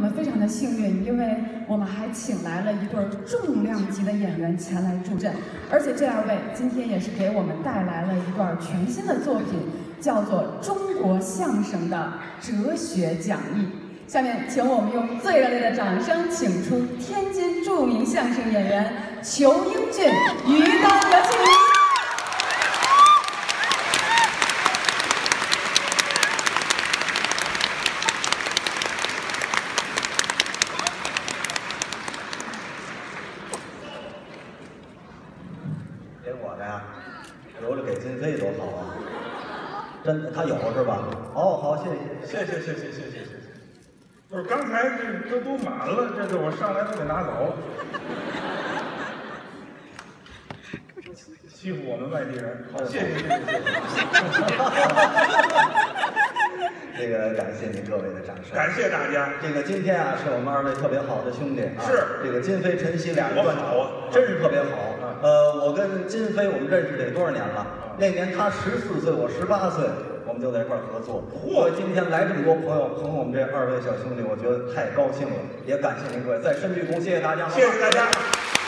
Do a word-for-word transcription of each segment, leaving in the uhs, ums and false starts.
们非常的幸运，因为我们还请来了一对重量级的演员前来助阵，而且这二位今天也是给我们带来了一段全新的作品，叫做《中国相声的哲学讲义》。下面，请我们用最热烈的掌声，请出天津著名相声演员裘英俊、于丹，有请您。 给我的呀，留着给金飞多好啊！真的，他有是吧？哦，好，谢谢， 谢谢，谢谢，谢谢，谢谢。不是，刚才这都都满了，这这我上来都给拿走了。欺负我们外地人，好，谢谢，谢谢，谢谢。 这个感谢您各位的掌声， 感谢大家。 这个今天啊，是我们二位特别好的兄弟啊， 是这个金飞、陈曦俩人我好啊， 真是特别好。呃，我跟金飞我们认识得多少年了？那年他十四岁，我十八岁，我们就在一块儿合作。嚯，今天来这么多朋友捧我们这二位小兄弟，我觉得太高兴了，也感谢您各位，再深鞠躬，谢谢大家， 谢谢大家。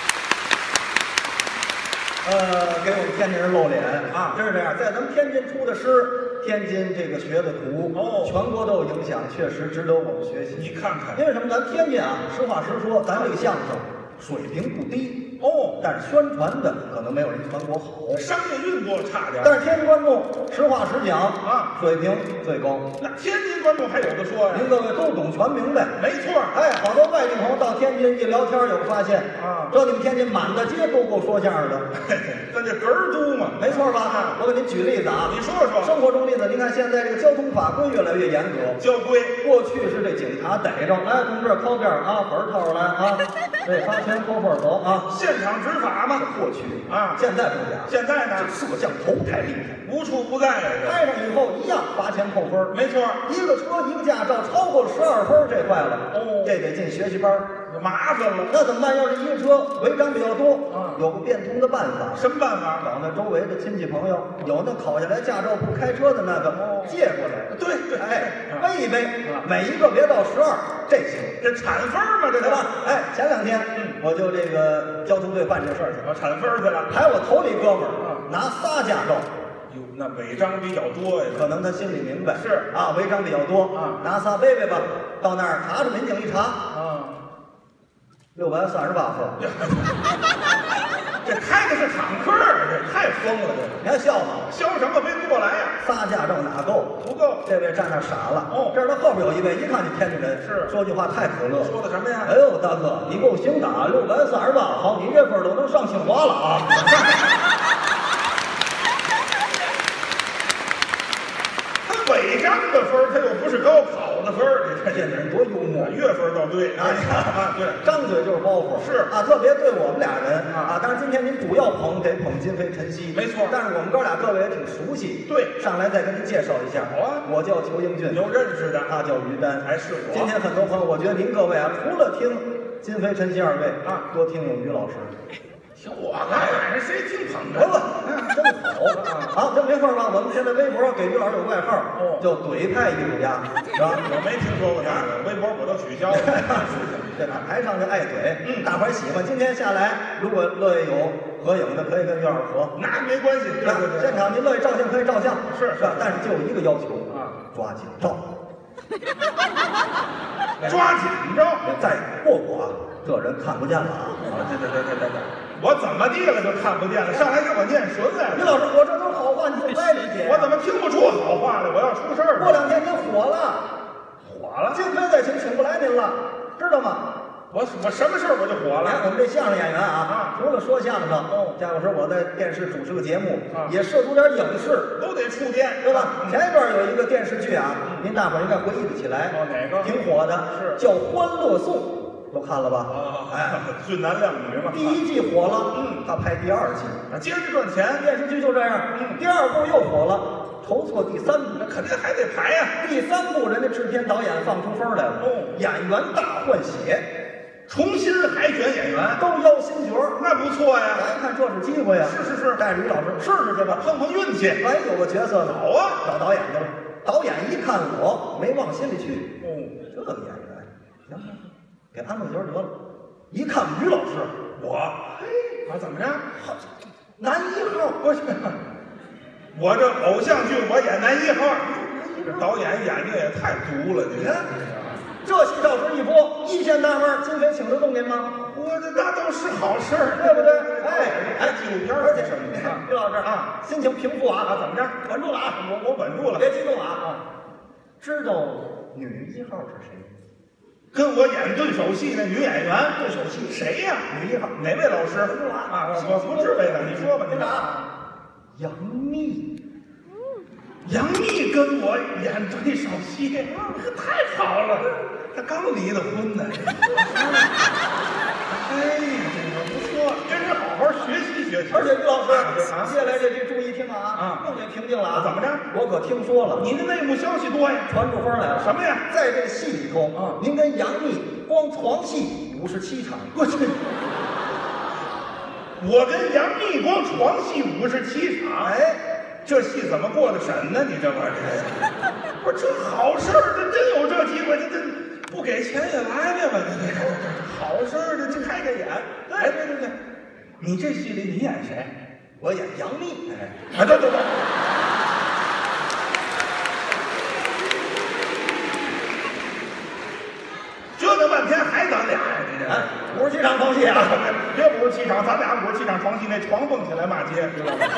呃，给我们天津人露脸啊，真是这样。在咱们天津出的诗，天津这个学的图，哦，全国都有影响，确实值得我们学习。 你看看， 因为什么？咱天津啊，实话实说，咱这个相声水平不低哦， 但是宣传的可能没有人全国好， 商业运作差点。 但是天津观众实话实讲啊， 水平最高。 那天津观众还有的说呀？ 您各位都懂全明白， 没错。 哎，好多外地朋友到天津一聊天，有个发现啊， 这你们天津满大街都够说相声的。 咱这哏儿都嘛， 没错吧？我给您举例子啊， 你说说。 生活中例子，您看现在这个交通法规越来越严格， 交规。 过去是这警察逮着，来，同志靠边啊，本儿掏出来啊，这罚钱扣分走啊， 现场执法嘛。 过去啊， 现在不假。 现在呢， 摄像头太厉害， 无处不在呀。 拍上以后一样罚钱扣分。 没错， 一个车一个驾照超过十二分，这坏了。哦，这得进学习班。 麻烦了， 那怎么办？要是一个车违章比较多， 啊， 有个变通的办法。 什么办法？ 找那周围的亲戚朋友，有那考下来驾照不开车的那个，哦、借过来。 对对， 哎，背一背，啊、每一个别到十二，这行。 这产分嘛，这对吧？哎，前两天，嗯，我就这个交通队办这事儿去， 我产分去了。 排我头里哥们儿，啊，拿仨驾照。 哟，那违章比较多呀， 可能他心里明白是啊，违章比较多啊，拿仨背背吧，到那儿查着民警一查啊，六百三十八分， 这开的是坦克，这太疯了，这你还笑吗？ 笑什么？背不过来呀， 仨驾照哪够？ 不够。 这位站那傻了， 哦， 这儿他后边有一位，一看就天津人， 是说句话太可乐， 说的什么呀？ 哎呦，大哥，你够行的啊，六百三十八，好，你这分都能上清华了啊。 违章的分他又不是高考的分你看这人多幽默， 月份倒对啊！你看啊，对，张嘴就是包袱， 是啊，特别对我们俩人啊。当然，今天您主要捧得捧金飞、陈曦， 没错。 但是我们哥俩各位也挺熟悉， 对， 上来再跟您介绍一下。 好啊， 我叫裘英俊， 有认识的， 他叫于丹， 还是我。 今天很多朋友，我觉得您各位啊，除了听金飞、陈曦二位啊， 多听听于老师。 听我干啥？谁听捧着？不不，真好啊！这没错吧？我们现在微博给于老师有外号，哦，叫“怼派艺术家”，是吧？ 我没听说过他，微博我都取消了。 对吧？台上就爱怼，嗯，大伙儿喜欢。今天下来，如果乐意有合影的，可以跟于老师合， 那没关系。对对对， 现场您乐意照相可以照相， 是是吧？但是就有一个要求啊，抓紧照， 抓紧照， 再过过啊，这人看不见了啊！ 对对对对对对。我怎么地了就看不见了？上来给我念神来了！ 于老师，我这都是好话，你怎么不理解？ 我怎么听不出好话来？我要出事儿了！ 过两天您火了， 火了！ 金飞再请，请不来您了，知道吗？ 我我什么事儿我就火了？ 我们这相声演员啊，除了说相声，哦，像有时候我在电视主持个节目，也涉足点影视， 都得触电， 对吧？前一段有一个电视剧啊，您大伙儿应该回忆得起来， 哦，哪个？ 挺火的，是叫《欢乐颂》。都看了吧？ 啊，哎，俊男靓女嘛。 第一季火了，嗯，他拍第二季， 啊，接着赚钱。 电视剧就这样，嗯，第二部又火了，筹措第三部， 那肯定还得排呀。 第三部人家制片导演放出风来了，哦，演员大换血， 重新海选演员， 都邀新角， 那不错呀。 咱看这是机会呀， 是是是， 带着于老师试试去吧， 碰碰运气。 哎，有个角色好啊， 找导演去了，导演一看我，没往心里去，哦，这个演员，行。 给安乐角得了。一看于老师， 我，嘿，啊，怎么着？ 男一号， 不是，我这偶像剧我演男一号，这导演眼睛也太毒了，你看。 这戏到时一播，一线大腕，金飞请得动您吗？ 我这那都是好事儿， 对不对？哎哎，纪录片而且什么的啊？ 于老师啊，心情平复啊， 啊，怎么着？ 稳住了啊！ 我我稳住了， 别激动啊啊！知道女一号是谁？ 跟我演对手戏那女演员， 对手戏谁呀？ 女一号哪位老师？啊，我不知位了，你说吧，你啊，杨幂。 杨幂跟我演对手戏，太好了，她刚离的婚呢。哎呀，这个不错，真是好好学习学习。 而且于老师， 啊， 接下来这这注意听啊啊， 更得平静了啊！ 怎么着？ 我可听说了， 你的内幕消息多呀， 传出风来了。 什么呀？ 在这戏里头啊， 您跟杨幂光床戏五十七场。 我去，我跟杨幂光床戏五十七场， 哎。 这戏怎么过的审呢？你这玩意儿，不是这好事儿，这真有这机会，这这不给钱也来了吧？这这好事儿，这这还给演。哎，对对对，你这戏里你演谁？ 我演杨幂。 哎，啊，对对对。折腾半天还咱俩呀？你这五十七场床戏啊！ 别五十七场，咱俩五十七场床戏，那床蹦起来骂街，知道吗？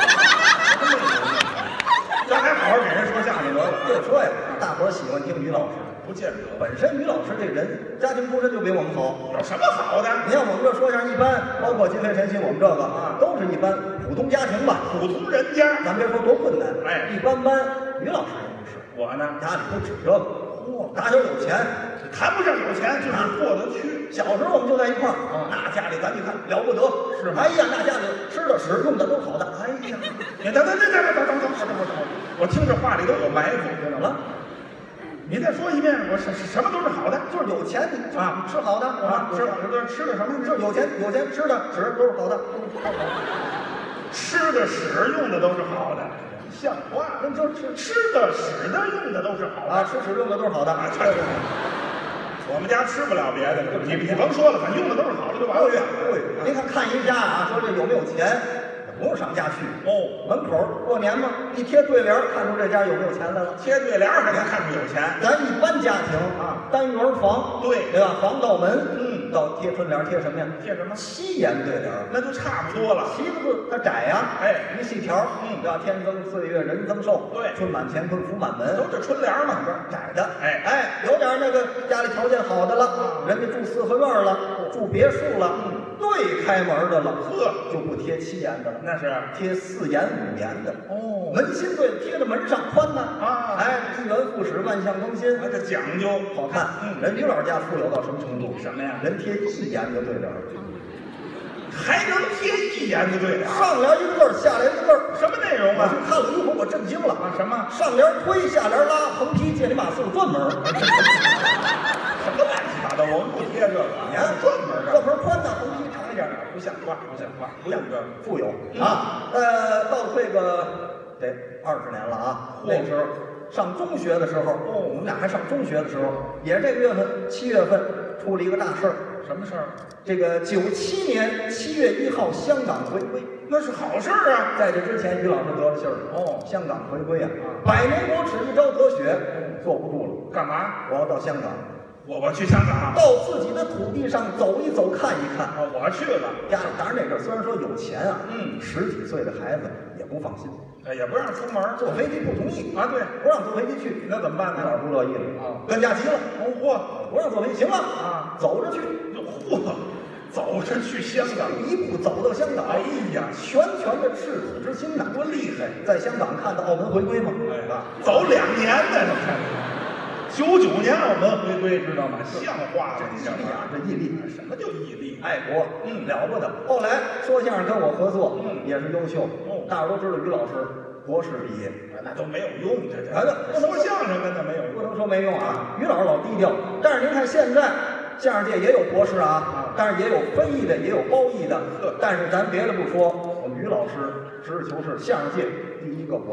咱还好好给人说相声得了。 就说呀，大伙儿喜欢听于老师， 不见得。 本身于老师这人家庭出身就比我们好。 有什么好的？ 你看我们这说相声一般，包括金飞晨曦，我们这个啊，都是一般普通家庭吧， 普通人家。 咱别说多困难， 哎， 一般般。于老师也不是， 我呢， 家里不指这个，嚯，打小有钱， 谈不上有钱，就是过得去。 小时候我们就在一块儿，那家里咱一看了不得， 是吗？ 哎呀，那家里吃的使用的都好的，哎呀， 你等等等等等等等等等，我听这话里都有埋伏，知道吗？你再说一遍，我什什么都是好的， 就是有钱啊， 吃好的啊，吃好的吃的什么？ 就是有钱有钱吃的使都是好的， 吃的使用的都是好的。像话，那就吃吃的、使的、用的都是好的啊，吃使用的都是好的啊。对对对，我们家吃不了别的，你你甭说了，反正用的都是好的就完了。 对，您看看一家啊，说这有没有钱，不用上家去哦。 门口过年嘛，一贴对联，看出这家有没有钱来了。 贴对联还能看出有钱？ 咱一般家庭啊，单元房， 对对吧？防盗门， 嗯， 到贴春联贴什么呀？ 贴什么？ 七言对联， 那就差不多了。 七个字它窄呀， 哎， 一细条， 嗯， 对吧？天增岁月人增寿， 对， 春满乾坤福满门， 都是春联嘛， 窄的。 哎哎，有点那个家里条件好的了，人家住四合院了，住别墅了，对开门的了， 呵， 就不贴七言的了， 那是贴四言五言的。 哦， 门心对贴着门上宽呢啊， 哎，一元复始，万象更新， 这讲究好看。 嗯， 人于老家富有到什么程度？ 什么呀？ 人贴一言的对联， 还能贴一言的对联， 上联一个字儿，下联一个字儿， 什么内容啊？ 我看了一会儿，我震惊了啊！什么？ 上联推，下联拉，横批借你马四转门。 什么乱七八糟？我们不贴这个， 你看转门这门宽呢，横批长一点， 不像话，不像话， 不像这个富有啊。呃，到这个得二十年了啊。那时候上中学的时候，哦，我们俩还上中学的时候，也是这个月份，七月份出了一个大事儿。 什么事儿？ 这个九七年七月一号，香港回归， 那是好事儿啊。 在这之前，于老师得了信儿哦， 香港回归啊，百年国耻，一朝得雪，坐不住了。 干嘛？ 我要到香港。 我我去香港， 到自己的土地上走一走，看一看。 啊，我去了。 家里当然那阵儿虽然说有钱啊， 嗯， 十几岁的孩子也不放心， 哎，也不让出门， 坐飞机不同意啊，对， 不让坐飞机去， 那怎么办呢？ 老师不乐意了啊， 跟家急了， 哦嚯， 不让坐飞机，行了啊， 走着去， 嚯，走着去香港， 一步走到香港， 哎呀， 拳拳的赤子之心呐， 多厉害！ 在香港看到澳门回归吗？ 哎啊，走两年呢，你看。九九年澳门回归，知道吗？像话了，你这毅力啊，这毅力， 什么叫毅力？ 爱国， 嗯， 了不得。后来说相声跟我合作， 嗯， 也是优秀。哦，大伙都知道于老师博士毕业， 那都没有用，这这。 哎， 不说相声跟那没有用， 不能说没用啊。于老师老低调，但是您看现在相声界也有博士啊，但是也有非议的，也有褒义的。但是咱别的不说，我们于老师实事求是，相声界第一个博士。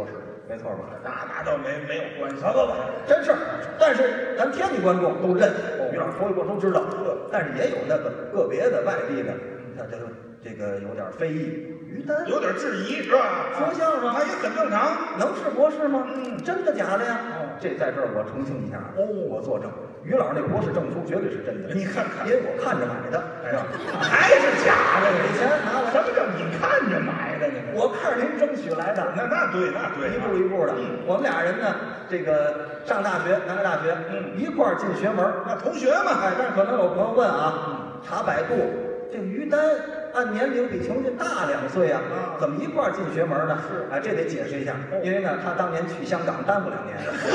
没错吧？ 那那倒没没有关系。 不不不，真是。但是咱天津观众都认，于老师头一过都知道。但是也有那个个别的外地的，他这个这个有点非议。于丹有点质疑是吧？ 说相声他也很正常。 能是博士吗？ 嗯， 真的假的呀？这在这儿我澄清一下。哦，我作证，于老师那博士证书绝对是真的。 你看看， 因为我看着买的，是吧？ 还是假的？ 以前拿来。 什么叫你看着买的呢？ 我看着您争取来的。 那那对，那对， 一步一步的。我们俩人呢，这个上大学，南开大学，嗯，一块儿进学门。 那同学嘛， 哎，但是可能有朋友问啊，查百度，这个于丹按年龄比琼锦大两岁啊，怎么一块儿进学门呢？是，哎，这得解释一下，因为呢，他当年去香港耽误两年。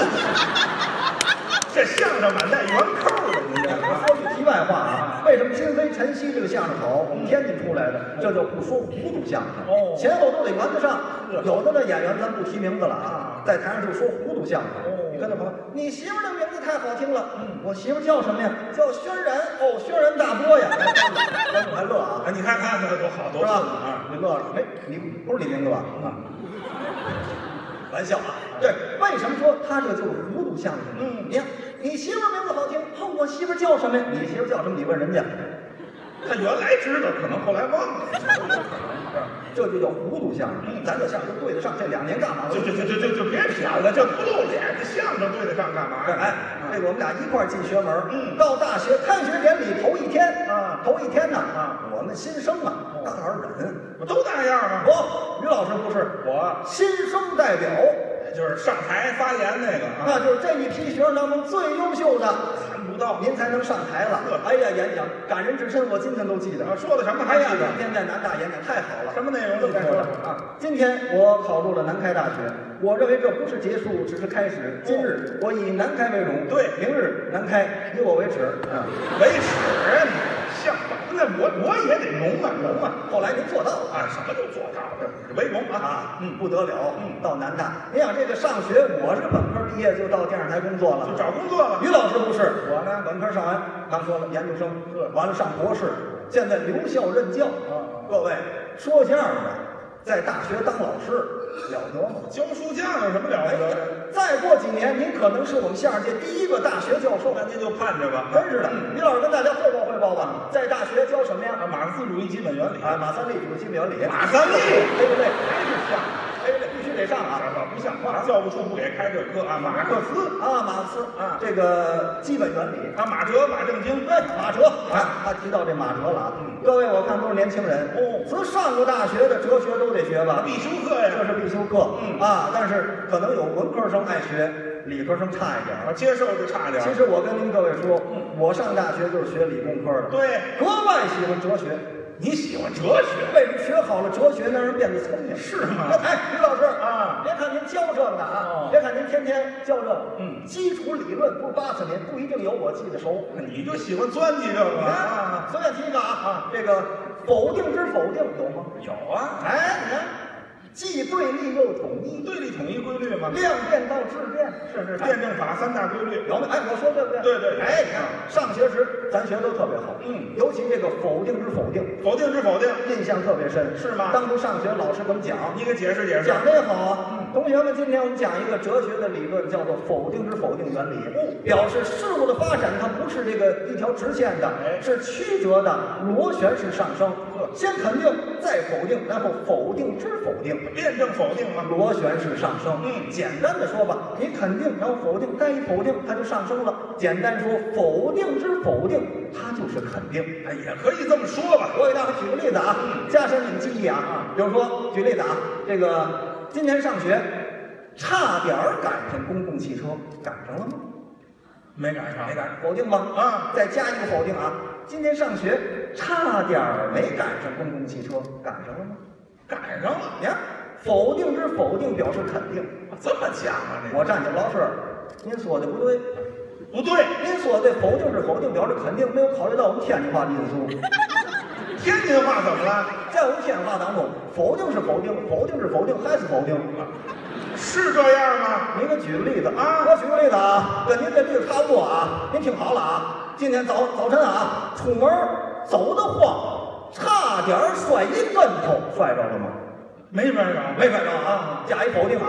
这相声满带圆扣的，您这说句题外话啊，为什么金飞、陈曦这个相声好？我们天津出来的，这就不说糊涂相声，哦，前后都得圆得上。有的那演员咱不提名字了啊，在台上就说糊涂相声。你跟他朋友，你媳妇儿的名字太好听了，嗯，我媳妇儿叫什么呀？叫轩然。哦，轩然大波呀，观众还乐啊！ 哎，你看看那多好，多是吧？ 啊， 你乐了没？你不是你名字吧？啊。玩笑啊，对，为什么说他这个就是糊涂相声？嗯，你看你媳妇儿名字好听，哦，我媳妇儿叫什么呀？你媳妇儿叫什么？你问人家， 他原来知道，可能后来忘了， 这就叫糊涂相声。咱这相声对得上，这两年干嘛？ 就就就就就就别谝了，这不露脸，这相声对得上干嘛？ 哎，这个我们俩一块儿进学门，嗯，到大学开学典礼头一天啊，头一天呢啊，我们新生啊，大点忍， 我都那样啊。 不，于老师不是，我新生代表。 就是上台发言那个， 那就是这一批学生当中最优秀的， 看不到您才能上台了。哎呀，演讲感人至深，我今天都记得。 啊，说的什么还记得？ 今天在南大演讲太好了。 什么内容？ 这么说啊，今天我考入了南开大学，我认为这不是结束，只是开始。今日我以南开为荣， 对， 明日南开以我为耻。 啊，为耻啊你！像话！那我我也得荣啊荣啊！ 后来您做到了啊，什么都做到了，为荣啊！ 啊，嗯，不得了，嗯，到南大，你想这个上学，我是本科毕业就到电视台工作了， 就找工作了。 于老师不是，我呢本科上完，刚说了研究生，完了上博士，现在留校任教。啊，各位说相声的，在大学当老师了得吗？ 教书匠有什么了不得？ 再过几年，您可能是我们相声界第一个大学教授。 那您就盼着吧。 真是的，于老师跟大家汇报汇报吧，在大学教什么呀？ 马克思主义基本原理啊，马三立主义基本原理。 马三立， 对不对？还是像，哎，这必须得上啊， 不像话！教务处不给开这课啊。马克思啊，马克思啊，这个基本原理啊，马哲、马正经， 对，马哲啊，他提到这马哲了啊。各位，我看都是年轻人哦，咱上过大学的哲学都得学吧， 必修课呀， 这是必修课。嗯啊，但是可能有文科生爱学，理科生差一点啊，接受就差点。 其实我跟您各位说，我上大学就是学理工科的， 对， 格外喜欢哲学。 你喜欢哲学？ 为什么学好了哲学，让人变得聪明？ 是吗？ 哎，于老师啊， 别看您教这个的啊，别看您天天教这个，嗯，基础理论不是八十年，不一定有我记得熟。 你就喜欢钻进这个啊？ 随便提一个啊啊，这个否定之否定有吗？ 有啊。 哎，你看。既对立又统一， 对立统一规律嘛， 量变到质变， 是是辩证法三大规律， 有没？哎，我说对不对？ 对对。 哎，你看上学时咱学都特别好，嗯，尤其这个否定之否定， 否定之否定， 印象特别深， 是吗？ 当初上学老师给我们讲， 你给解释解释， 讲的也好啊。同学们，今天我们讲一个哲学的理论，叫做否定之否定原理，表示事物的发展它不是这个一条直线的，是曲折的，螺旋式上升。先肯定，再否定，然后否定之否定， 辩证否定嘛， 螺旋式上升。 嗯， 简单的说吧，你肯定，然后否定，再一否定，它就上升了。简单说，否定之否定，它就是肯定。 哎，也可以这么说吧。 我给大伙举个例子啊，加深你们记忆啊。比如说，举例子啊，这个今天上学，差点赶上公共汽车，赶上了吗？ 没赶上， 没赶上，否定吗？啊，再加一个否定啊。今天上学差点没赶上公共汽车，赶上了吗？ 赶上了。 你看，否定之否定表示肯定， 这么讲啊？这我站起来，老师，您说的不对， 不对， 您说的否定之否定表示肯定，没有考虑到我们天津话的因素。 天津话怎么了？ 在我们天津话当中，否定是否定，否定是否定，还是否定。 是这样吗？ 您给举个例子啊！我举个例子啊，跟您这例子差不多啊。您听好了啊，今天早早晨啊，出门走得慌，差点摔一跟头，摔着了吗？ 没摔着， 没摔着啊。加一否定啊，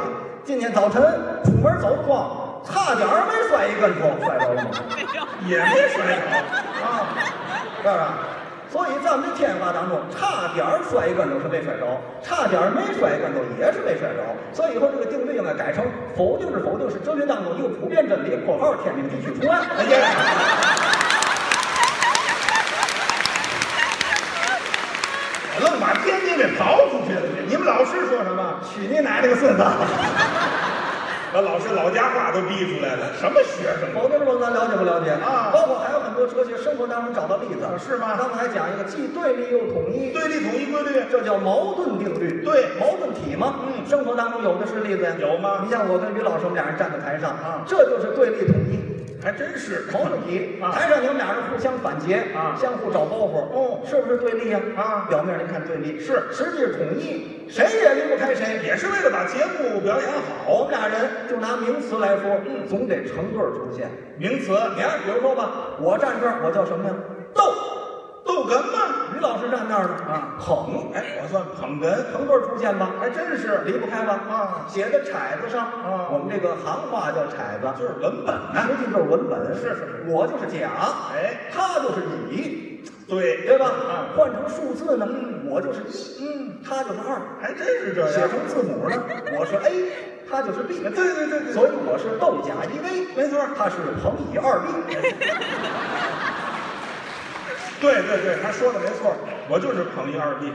今天早晨出门走晃，差点没摔一跟头，摔着了吗？ 也没摔着啊，是不是？所以咱们这天话当中，差点摔一跟头是没摔着，差点没摔一跟头也是没摔着。所以以后这个定律应该改成否定是否定是哲学当中一个普遍真理（括号天命地区除外）。哎呀， 愣把天津给刨出去了。你们老师说什么？ 去你奶奶个孙子！ 把老师老家话都逼出来了，什么学生？ 否定是否定，咱了解不了解啊？ 包括还有很多哲学生活当中找到例子， 是吗？ 刚才讲一个既对立又统一， 对立统一规律， 这叫矛盾定律。 对， 矛盾体嘛。嗯，生活当中有的是例子呀。 有吗？ 你像我跟于老师，我们俩人站在台上啊， 这就是对立统一。 还真是矛盾体， 啊、 台上你们俩人互相反诘啊，相互找包袱， 哦， 是不是对立呀？ 啊， 表面您看对立， 是， 实际是统一，谁也离不开谁， 也是为了把节目表演好。 我们俩人就拿名词来说，嗯，总得成对出现。 名词， 你看，比如说吧，我站这儿，我叫什么呀？逗。 逗哏嘛， 于老师站那儿呢啊，捧， 哎，我算捧哏， 成对出现吧， 还真是离不开吧啊。 写在骰子上啊， 我们这个行话叫骰子， 就是文本啊，实际就是文本。 是是， 我就是甲， 哎， 他就是乙， 对对吧？ 啊， 换成数字呢，我就是一， 嗯， 他就是二， 还真是这样。 写成字母呢，我是 A， 他就是 B。 对对对对， 所以我是斗甲一 V， 没错， 他是彭乙二 B。 对对对，他说的没错，我就是捧一二 B。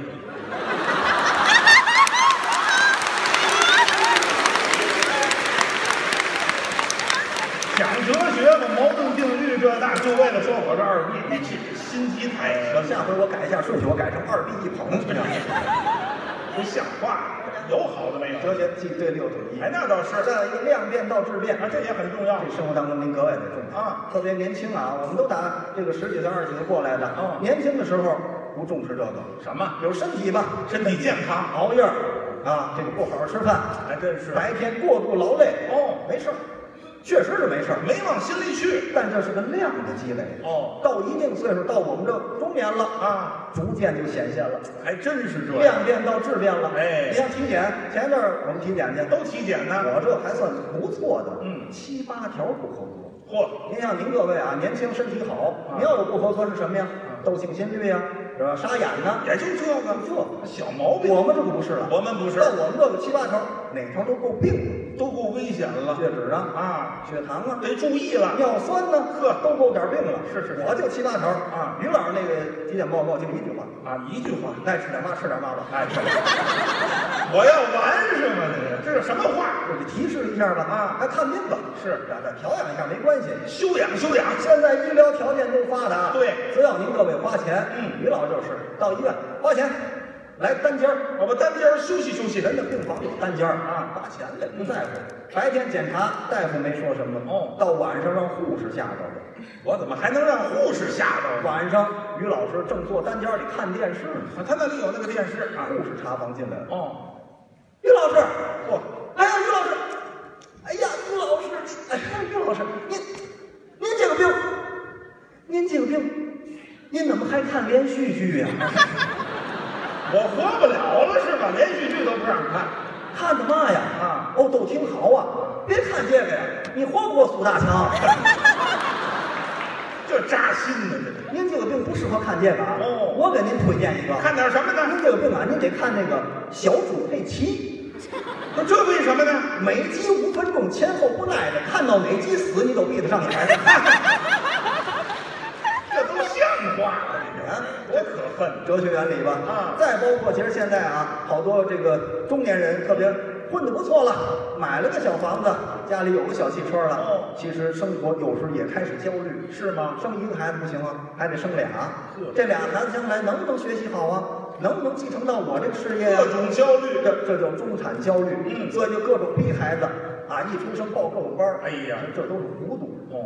讲哲学嘛，矛盾定律这那，就为了说我这二 B，你这心机太深。 下回我改一下顺序，我改成二 B 一捧，这样不像话。有好的没有？ 哲学既对立又统一。 哎，那倒是。 再一个量变到质变啊，这也很重要。 这生活当中您格外的重啊， 特别年轻啊，我们都打这个十几岁、二十几岁过来的。 嗯， 年轻的时候不重视这个什么？ 有身体吧， 身体健康， 熬夜啊，这个不好好吃饭， 还真是。 白天过度劳累， 哦， 没事儿。确实是没事儿， 没往心里去， 但这是个量的积累。 哦， 到一定岁数，到我们这中年了啊， 逐渐就显现了， 还真是这样。 量变到质变了。 哎， 你像体检，前一阵儿我们体检去， 都体检呢， 我这还算不错的， 嗯， 七八条不合格。 嚯， 您像您各位啊，年轻身体好，您要有不合格是什么呀？窦性心律呀，是吧？沙眼呢？ 也就这个， 这小毛病。 我们这个不是了， 我们不是。 到我们这个七八条，哪条都够病了， 都够危险了。 血脂啊， 啊， 血糖啊， 得注意了。 尿酸呢， 呵， 都够点病了。 是是， 我就七八条啊。 于老师那个体检报告就一句话啊，一句话， 爱吃点嘛吃点嘛吧。 哎，我要完是吗？这这是什么话？ 就给提示一下吧啊，还看病吧， 是让他调养一下没关系， 休养休养。 现在医疗条件都发达， 对， 只要您各位花钱， 嗯， 于老就是到医院花钱。来单间儿， 我们单间儿休息休息。 人的病房有单间儿啊，花钱的不在乎。白天检查，大夫没说什么。 哦， 到晚上让护士吓着了。 我怎么还能让护士吓着？ 晚上于老师正坐单间里看电视呢， 他那里有那个电视啊。护士查房进来了。 哦， 于老师， 嚯， 哎呀，于老师，哎呀，于老师，哎呀，于老师，您您这个病，您这个病，您怎么还看连续剧呀？ 我活不了了是吧？连续剧都不让看， 看的嘛呀？ 啊， 哦，都挺好啊。别看这个呀，你活不过苏大强。 这扎心呢，这个。 您这个病不适合看这个啊。 哦， 我给您推荐一个。 看点什么呢？ 您这个病啊，您得看那个小猪佩奇。 那这为什么呢？ 每集五分钟，前后不挨着，看到哪集死你都闭得上眼。 这都像话吗？啊，多可恨！ 哲学原理吧， 啊， 再包括其实现在啊，好多这个中年人特别混得不错了，买了个小房子，家里有个小汽车了。 哦， 其实生活有时也开始焦虑， 是吗？ 生一个孩子不行啊，还得生俩。这俩孩子将来能不能学习好啊？能不能继承到我这个事业啊？ 各种焦虑， 这这叫中产焦虑。 嗯， 所以就各种逼孩子啊，一出生报各种班。 哎呀， 这都是糊涂。哦，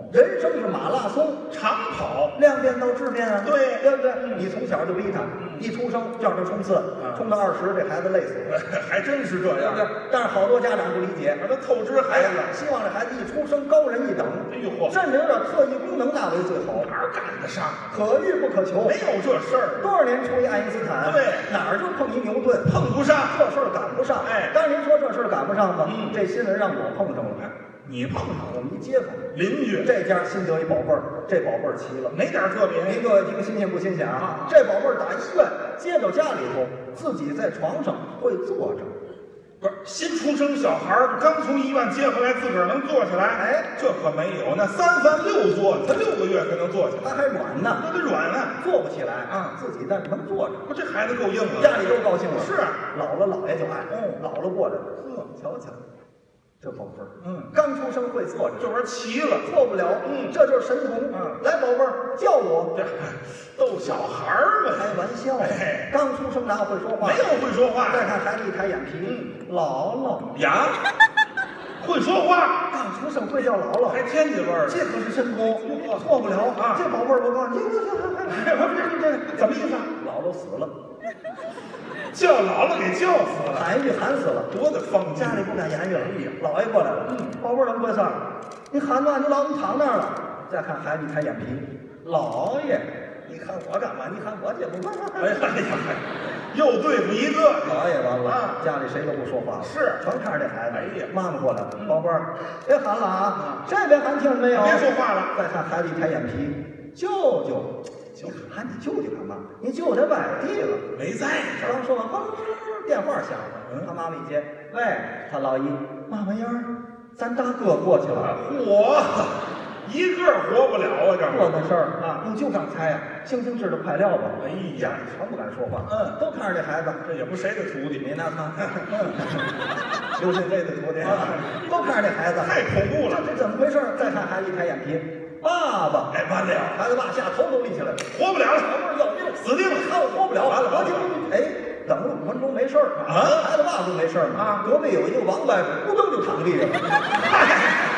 人生是马拉松， 长跑， 量变到质变啊， 对对不对？你从小就逼他，一出生叫他冲刺，冲到二十，这孩子累死了， 还真是这样， 对不对？但是好多家长不理解， 把他透支孩子， 希望这孩子一出生高人一等， 哎呦嚯， 甚至有点特异功能那为最好， 哪儿赶得上？ 可遇不可求， 没有这事儿， 多少年出一爱因斯坦， 对， 哪儿就碰一牛顿， 碰不上， 这事儿赶不上。 哎， 当然您说这事儿赶不上吧？ 嗯， 这新闻让我碰上了。 你碰上我们一街坊邻居， 这家新得一宝贝儿，这宝贝儿齐了， 没点特别。 您各位听新鲜不新鲜啊？这宝贝儿打医院接到家里头，自己在床上会坐着。 不是新出生小孩儿刚从医院接回来，自个儿能坐起来？ 哎， 这可没有，那三番六坐，才六个月才能坐起来， 他还软呢， 那得软呢， 坐不起来啊， 自己但是能坐着。 不，这孩子够硬了， 家里都高兴了。 是， 姥姥姥爷就爱， 哦， 姥姥过来了，呵，瞧瞧。这宝贝儿， 嗯， 刚出生会坐着， 这玩意儿齐了， 错不了， 嗯， 这就是神童， 嗯， 来，宝贝儿，叫我， 这逗小孩儿嘛， 开玩笑， 哎， 刚出生哪会说话？ 没有会说话。 再看孩子一抬眼皮， 嗯， 姥姥呀，会说话， 刚出生会叫姥姥， 还天津味儿， 这可是神童，错不了啊！ 这宝贝儿，我告诉你，这这这这怎么意思？ 姥姥死了， 叫姥姥给叫死了， 喊一句喊死了， 多大方家里不敢言语了。姥爷过来了，嗯，宝贝儿怎么回事？你喊嘛？你老你躺那儿了。再看孩子一抬眼皮，姥爷，你看我干嘛？你看我姐夫。 哎呀哎呀，又对付一个， 姥爷完了， 啊， 家里谁都不说话了， 是全看着这孩子。 哎呀， 妈妈过来了，宝贝儿，别喊了啊，这边喊听着没有？ 别说话了。 再看孩子一抬眼皮，舅舅。就喊你舅舅干嘛？你舅舅在外地了， 没在这儿。 刚说完，咣，电话响了。嗯，他妈妈一接，喂，他老姨，嘛玩意儿？咱大哥过去了。 嚯，一个活不了啊！这这个事儿啊，用就刚才呀，星星知道快料吧？ 哎呀， 呀， 全不敢说话。 嗯， 都看着这孩子， 这也不谁的徒弟， 你那看，刘信飞的徒弟啊，都看着这孩子， 太恐怖了。 这这怎么回事？再看孩子一抬眼皮，爸爸， 哎，完了， 孩子爸下头都立起来了， 活不了了， 宝贝儿要命， 死定了， 看我活不了， 完了， 我就哎，等了五分钟没事儿啊， 孩子爸不没事儿吗？ 啊， 隔壁有一个王伯伯，咕噔就躺地上了。